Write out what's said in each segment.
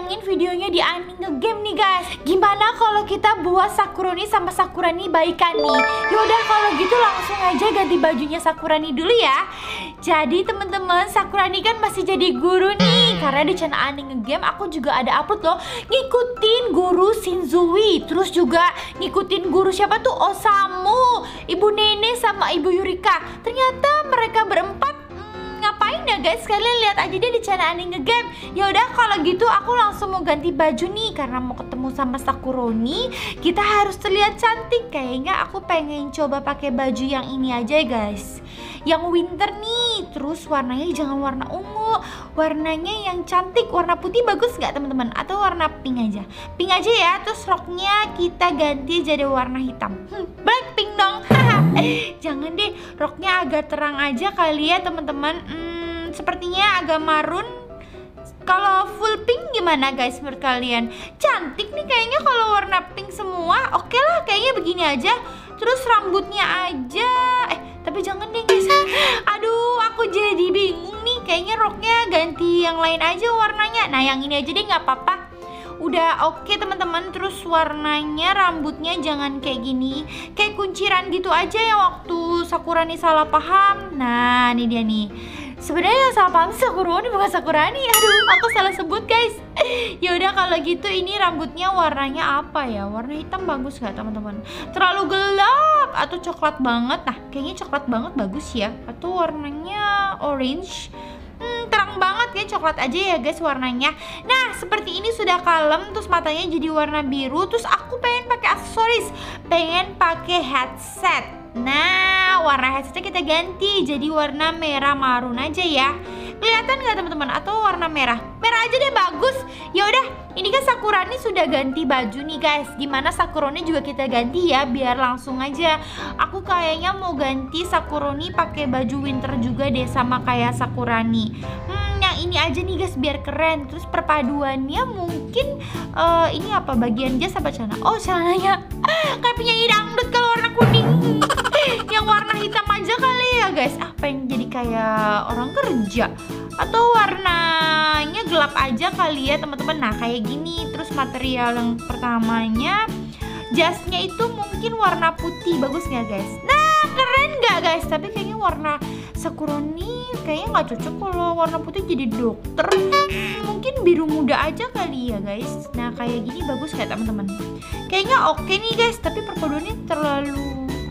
pantengin videonya di Ani Ngegame nih guys. Gimana kalau kita buat Sakuroni sama Sakurani baikan nih? Yaudah kalau gitu langsung aja ganti bajunya Sakurani dulu ya. Jadi teman-teman, Sakurani kan masih jadi guru nih. Karena di channel Ani Ngegame aku juga ada upload loh, ngikutin guru Shinzui. Terus juga ngikutin guru siapa tuh, Osamu, Ibu Nene sama Ibu Yurika. Ternyata mereka berempat ngapain ya guys, kalian lihat aja deh di channel Ani Ngegame. Ya udah kalau gitu aku langsung mau ganti baju nih karena mau ketemu sama Sakuroni. Kita harus terlihat cantik. Kayaknya aku pengen coba pakai baju yang ini aja ya guys, yang winter nih. Terus warnanya jangan warna ungu, warnanya yang cantik. Warna putih bagus nggak teman-teman? Atau warna pink aja? Pink aja ya. Terus roknya kita ganti jadi warna hitam. Blackpink dong. Jangan deh, roknya agak terang aja kali ya teman-teman. Sepertinya agak marun. Kalau full pink gimana guys menurut kalian? Cantik nih kayaknya kalau warna pink semua. Oke lah, kayaknya begini aja. Terus rambutnya aja. Tapi jangan deh guys. Aduh, aku jadi bingung nih. Kayaknya roknya ganti yang lain aja warnanya. Nah, yang ini aja deh, nggak apa-apa. Udah oke teman-teman. Terus warnanya, rambutnya jangan kayak gini, kayak kunciran gitu aja yang waktu Sakurani salah paham. Nah, ini dia nih. Sebenarnya yang salah paham Sakuroni bukan Sakurani. Aduh, aku salah sebut guys. Ya udah kalau gitu ini rambutnya warnanya apa ya? Warna hitam bagus nggak teman-teman? Terlalu gelap atau coklat banget? Nah, kayaknya coklat banget bagus ya. Atau warnanya orange? Terang banget ya, coklat aja ya guys warnanya. Nah, seperti ini sudah kalem. Terus matanya jadi warna biru. Terus aku pengen pakai aksesoris, pengen pakai headset. Nah, warna headsetnya kita ganti jadi warna merah marun aja ya. Kelihatan nggak teman-teman? Atau warna merah? Merah aja deh, bagus. Ya udah, ini kan Sakurani sudah ganti baju nih guys. Gimana Sakuroni juga kita ganti ya, biar langsung aja. Aku kayaknya mau ganti Sakuroni pakai baju winter juga deh sama kayak Sakurani. Yang ini aja nih guys biar keren. Terus perpaduannya mungkin ini apa, bagian jas apa celana? Oh, celananya kayak penyanyi dangdut kalau warna kuning. Yang warna hitam aja kali ya guys. Pengen jadi kayak orang kerja. Atau warnanya gelap aja kali ya teman-teman. Nah, kayak gini. Terus material yang pertamanya, jasnya itu mungkin warna putih. Bagus nggak guys? Nah, keren nggak guys? Tapi kayaknya warna Sakuroni kayaknya nggak cocok kalau warna putih jadi dokter. Mungkin biru muda aja kali ya guys. Nah, kayak gini bagus nggak teman-teman? Kayaknya oke nih guys. Tapi perpaduannya terlalu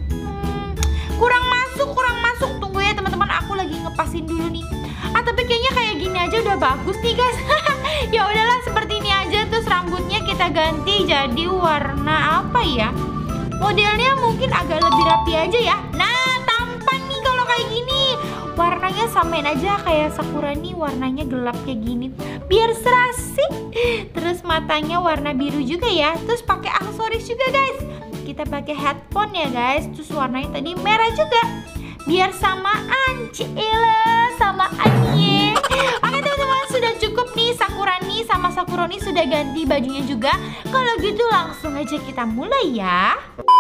kurang masuk. Tunggu ya teman-teman, aku lagi ngepasin dulu nih. Tapi kayaknya kayak gini aja udah bagus nih guys. Ya udahlah, seperti ini aja. Terus rambutnya kita ganti jadi warna apa ya? Modelnya mungkin agak lebih rapi aja ya. Nah, tampan nih kalau kayak gini. Warnanya samain aja kayak Sakurani, warnanya gelap kayak gini biar serasi. Terus matanya warna biru juga ya. Terus pakai aksesoris juga guys. Kita pakai headphone ya guys. Terus warnanya tadi merah juga biar samaan. Cila sama Anye. Oke teman-teman, sudah cukup nih. Sakurani sama Sakuroni sudah ganti bajunya juga. Kalau gitu langsung aja kita mulai ya.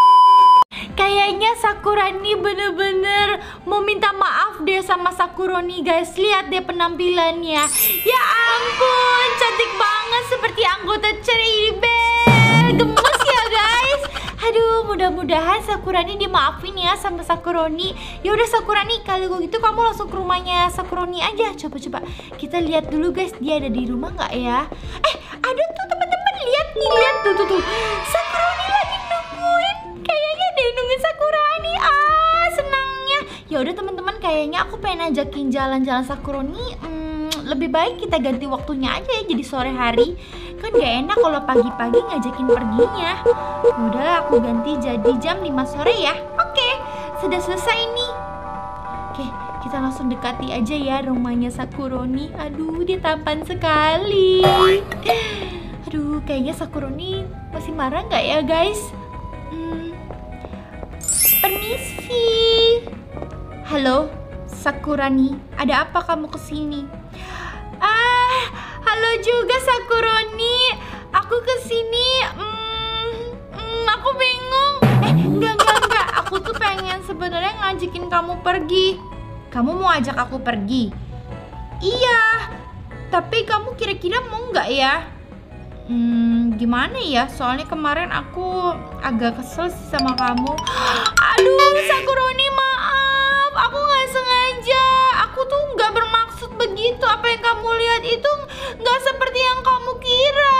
Kayaknya Sakurani bener-bener mau minta maaf deh sama Sakuroni guys. Lihat deh penampilannya. Ya ampun, cantik banget seperti anggota Cherry Gemes ya guys. Aduh, mudah-mudahan Sakurani dimaafin ya sama Sakuroni. Ya udah Sakurani, kalau gitu kamu langsung ke rumahnya Sakuroni aja. Coba kita lihat dulu guys, dia ada di rumah nggak ya? Ada tuh teman-teman, lihat nih, lihat tuh. Sakuroni lagi nungguin. Kayaknya dia nungguin Sakurani. Senangnya. Ya udah teman-teman, kayaknya aku pengen ajakin jalan-jalan Sakuroni. Lebih baik kita ganti waktunya aja ya, jadi sore hari. Kan gak enak kalau pagi-pagi ngajakin perginya. Udah, aku ganti jadi jam 5 sore ya. Oke, sudah selesai nih. Oke, kita langsung dekati aja ya rumahnya Sakuroni. Aduh, dia tampan sekali. Aduh, kayaknya Sakuroni masih marah gak ya guys? Permisi. Halo, Sakurani, ada apa kamu kesini? Halo juga Sakuroni, aku kesini. Aku bingung. Enggak. Aku tuh pengen sebenarnya ngajakin kamu pergi. Kamu mau ajak aku pergi? Iya. Tapi kamu kira-kira mau nggak ya? Gimana ya? Soalnya kemarin aku agak kesel sih sama kamu. Aduh, Sakuroni, maaf. Aku nggak sengaja. Aku tuh nggak bermaksud begitu. Apa yang kamu lihat itu nggak seperti yang kamu kira.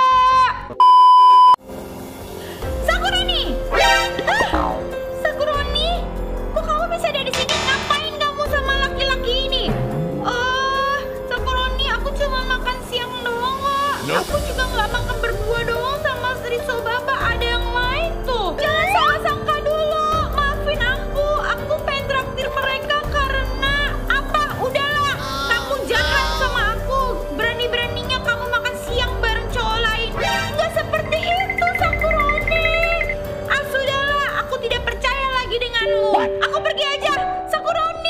Sakuroni! Hah? Sakuroni? Kok kamu bisa ada di sini? Ngapain kamu sama laki-laki ini? Sakuroni, aku cuma makan siang doang kok. Aku juga nggak makan berdua doang sama Sri Sobaba. Ada yang lain tuh. Jangan salah sangka dulu. Maafin aku. Aku pengen traktir mereka karena apa? Udahlah. Kamu jahat sama aku. Berani-beraninya kamu makan siang bareng cowok lain. Nggak seperti itu, Sakuroni. Sudahlah. Aku tidak percaya lagi denganmu. Aku pergi aja, Sakuroni.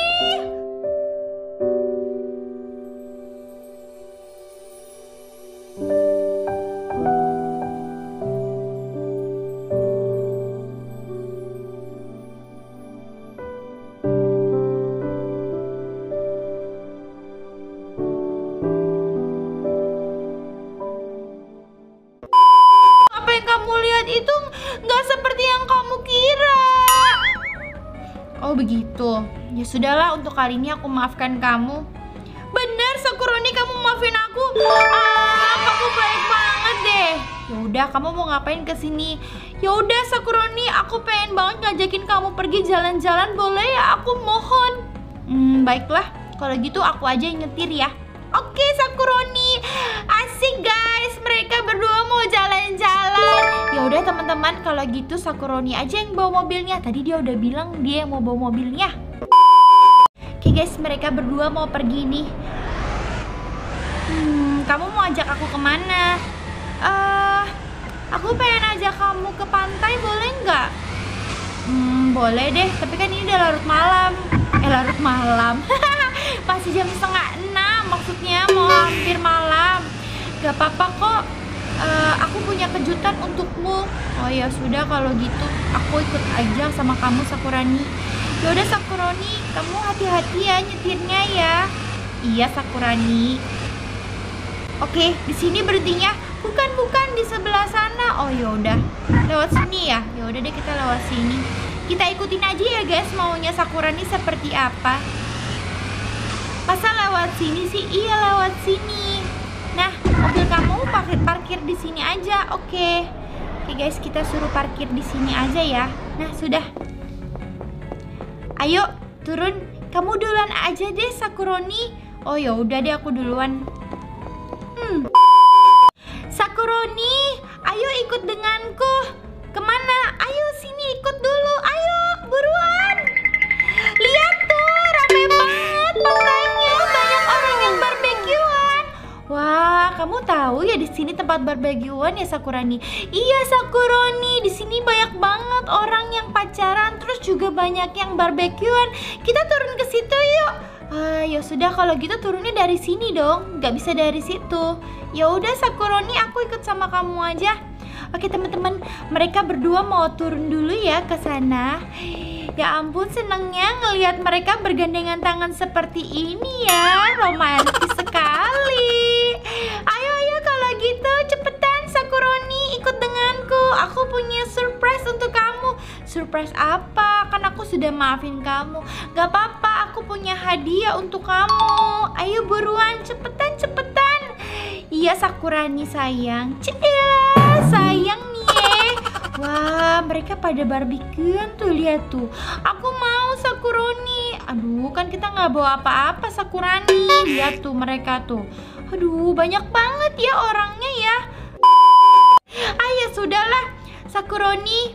Apa yang kamu lihat itu nggak seperti yang kamu kira. Oh begitu. Ya sudahlah, untuk kali ini aku maafkan kamu. Bener, Sakuroni, kamu maafin aku. Kamu baik banget deh. Ya udah, kamu mau ngapain kesini? Ya udah, Sakuroni, aku pengen banget ngajakin kamu pergi jalan-jalan, boleh ya? Aku mohon. Baiklah, kalau gitu aku aja yang nyetir ya. Oke, Sakuroni. Asik guys, mereka berdua mau jalan-jalan. Ya udah teman-teman, kalau gitu Sakuroni aja yang bawa mobilnya. Tadi dia udah bilang dia yang mau bawa mobilnya. Oke guys, mereka berdua mau pergi nih. Kamu mau ajak aku kemana? Aku pengen ajak kamu ke pantai, boleh nggak? Boleh deh, tapi kan ini udah larut malam. Larut malam. Masih jam 5:30, maksudnya mau hampir malam. Gak apa-apa kok. Aku punya kejutan untukmu. Oh ya sudah, kalau gitu aku ikut aja sama kamu, Sakurani. Yaudah Sakuroni, kamu hati-hati ya nyetirnya ya. Iya Sakurani. Oke, di sini berhentinya. Bukan di sebelah sana. Oh yaudah, lewat sini ya. Ya udah deh, kita lewat sini. Kita ikutin aja ya guys, maunya Sakurani seperti apa. Masa lewat sini sih? Iya lewat sini. Nah, mobil kamu parkir di sini aja. Oke guys, kita suruh parkir di sini aja ya. Nah sudah. Ayo turun. Kamu duluan aja deh Sakuroni. Oh ya udah deh, aku duluan. Sakuroni, ayo ikut denganku. Kemana? Ayo sini ikut dulu. Ayo buruan. Lihat tuh, rame banget pantainya. Banyak orang yang barbekyuan. Wah, kamu tahu ya di sini tempat barbekyuan ya Sakurani? Iya Sakuroni, di sini banyak banget orang yang pacaran, terus juga banyak yang barbekyuan. Kita turun ke situ yuk. Ya sudah, kalau gitu turunnya dari sini dong, nggak bisa dari situ. Ya udah Sakuroni, aku ikut sama kamu aja. Oke teman-teman, mereka berdua mau turun dulu ya ke sana. Ya ampun, senangnya ngelihat mereka bergandengan tangan seperti ini ya. Romantis sekali. Ayo kalau gitu cepetan Sakuroni, ikut denganku. Aku punya surprise untuk kamu. Surprise apa? Kan aku sudah maafin kamu. Gak apa-apa, aku punya hadiah untuk kamu. Ayo buruan, cepetan. Iya Sakurani sayang. Cila, sayang nih. Wah, mereka pada barbekyuan tuh, lihat tuh. Aku mau Sakuroni. Aduh, kan kita nggak bawa apa-apa Sakurani. Lihat tuh mereka tuh. Aduh, banyak banget ya orangnya ya. Ya sudahlah Sakuroni.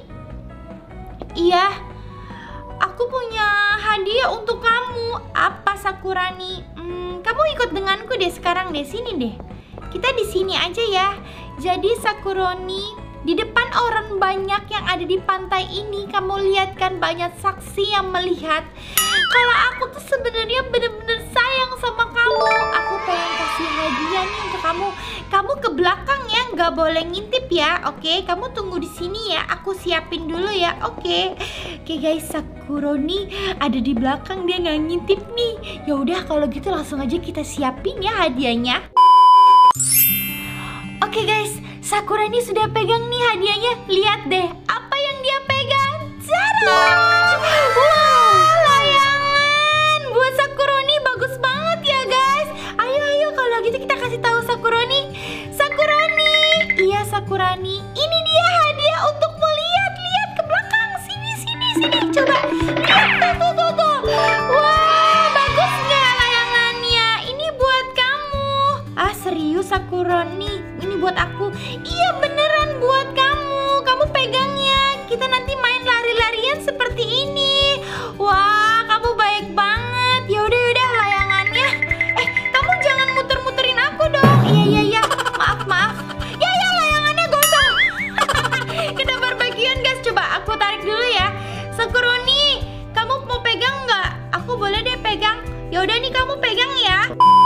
Iya, aku punya hadiah untuk kamu. Apa Sakurani? Kamu ikut denganku deh sekarang deh, sini deh. Kita di sini aja ya. Jadi Sakuroni, di depan orang banyak yang ada di pantai ini, kamu lihat kan banyak saksi yang melihat kalau aku tuh sebenarnya bener-bener sayang sama kamu. Aku pengen kasih hadiah nih untuk kamu. Kamu ke belakang ya, nggak boleh ngintip ya. Oke, kamu tunggu di sini ya. Aku siapin dulu ya. Oke guys, Sakuroni ada di belakang, dia nggak ngintip nih. Ya udah kalau gitu langsung aja kita siapin ya hadiahnya. Oke guys, Sakurani sudah pegang nih hadiahnya. Lihat deh, apa yang dia pegang. Tada! Wow, layangan buat Sakurani, bagus banget ya guys. Ayo kalau gitu kita kasih tahu Sakurani. Sakurani, iya Sakurani, ini dia hadiah untukmu. Lihat ke belakang. Sini, coba. Lihat tuh. Wah, bagus nggak layangannya? Ini buat kamu. Ah, serius Sakurani? Ini buat aku. Iya beneran buat kamu. Kamu pegang ya. Kita nanti main lari-larian seperti ini. Wah, kamu baik banget. Yaudah layangannya. Kamu jangan muter-muterin aku dong. Iya. Maaf. Ya layangannya gosong. Kita berbagian guys. Coba aku tarik dulu ya. Sakurani, kamu mau pegang nggak? Aku boleh deh pegang. Yaudah nih kamu pegang ya.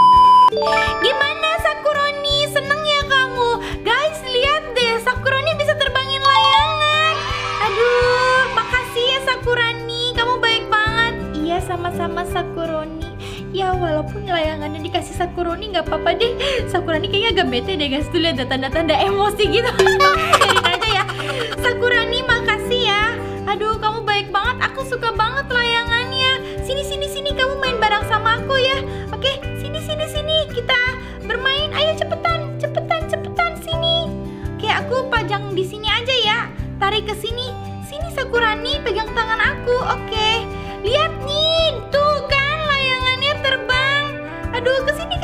Gimana Sakurani? Seneng ya kamu? Guys, lihat deh, Sakurani bisa terbangin layangan. Aduh, makasih ya Sakurani. Kamu baik banget. Iya, sama-sama Sakurani. Ya, walaupun layangannya dikasih Sakurani nggak apa-apa deh. Sakurani kayaknya agak bete deh guys. Tuh lihat tanda-tanda emosi gitu. Biarin aja ya. Sakurani, makasih ya. Aduh, kamu baik banget. Aku suka banget layangannya. Sini. Kamu main bareng sama aku ya. Oke, sini. Kita bermain. Ayo cepetan. Sini. Oke, aku pajang di sini aja ya. Tarik ke sini. Sini Sakurani, pegang tangan aku. Oke. Lihat nih, tuh kan layangannya terbang. Aduh, ke sini.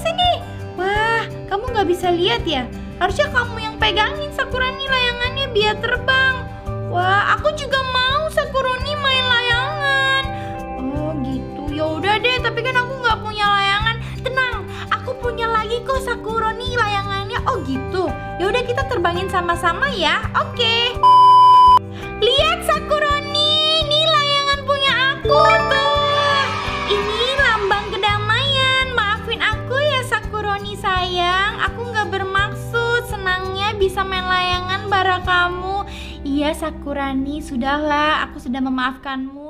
Wah, kamu nggak bisa lihat ya? Harusnya kamu yang pegangin Sakurani layangannya biar terbang. Wah, aku juga mau Sakurani main layangan. Oh gitu, ya udah deh. Tapi kan aku nggak punya layangan. Tenang, aku punya lagi kok Sakurani layangannya. Oh gitu. Ya udah kita terbangin sama-sama ya. Oke. Lihat Sakurani, ini layangan punya aku tuh. Ini lambang kedamaian. Maafin aku ya Sakurani sayang. Aku nggak bermaksud. Senangnya bisa main layangan bareng kamu. Iya Sakurani, sudahlah, aku sudah memaafkanmu.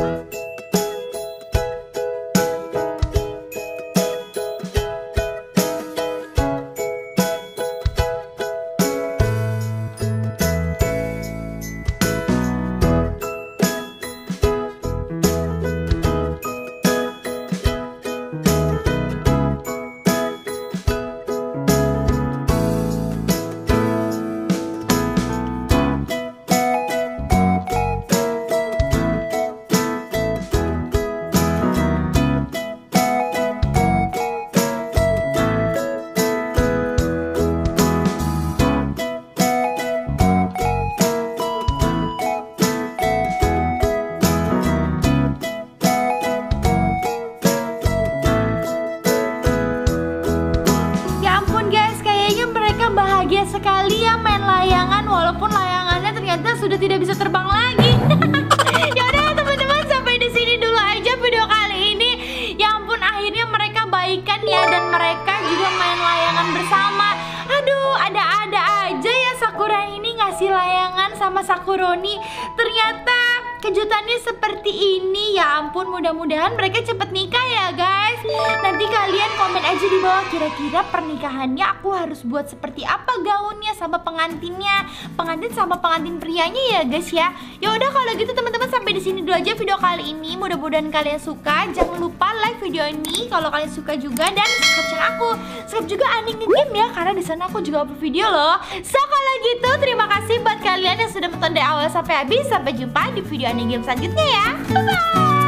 Bahagia sekali ya main layangan, walaupun layangannya ternyata sudah tidak bisa terbang lagi. Ya udah teman-teman, sampai di sini dulu aja video kali ini. Ya ampun, akhirnya mereka baikan ya, dan mereka juga main layangan bersama. Aduh, ada-ada aja ya Sakura ini ngasih layangan sama Sakuroni. Ternyata kejutannya seperti ini. Ya ampun, mudah-mudahan mereka cepet nikah ya guys. Nanti kalian komen aja di bawah, kira-kira pernikahannya aku harus buat seperti apa gaunnya sama pengantinnya, pengantin sama pengantin prianya ya guys ya. Ya udah kalau gitu teman-teman, sampai di sini dulu aja video kali ini. Mudah-mudahan kalian suka. Jangan lupa like video ini kalau kalian suka juga, dan subscribe channel aku. Subscribe juga Ani Ngegame ya, karena di sana aku juga upload video loh. So kalau gitu terima kasih buat kalian yang sudah menonton dari awal sampai habis. Sampai jumpa di video Ani Game selanjutnya ya. Bye bye.